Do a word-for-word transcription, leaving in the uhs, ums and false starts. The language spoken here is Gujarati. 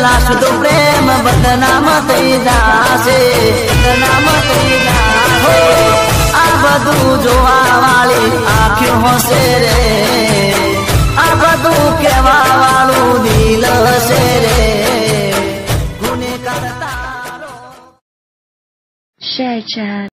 લાશ તો પ્રેમ બદનામ થઈ જાશે, બદનામ થઈ જાશે. આ બધું જોવા વાળી આંખો હશે રે, આ બધું કહેવા વાળું દિલ હશે રે. ગુનેગાર તારો શેર ચેટ.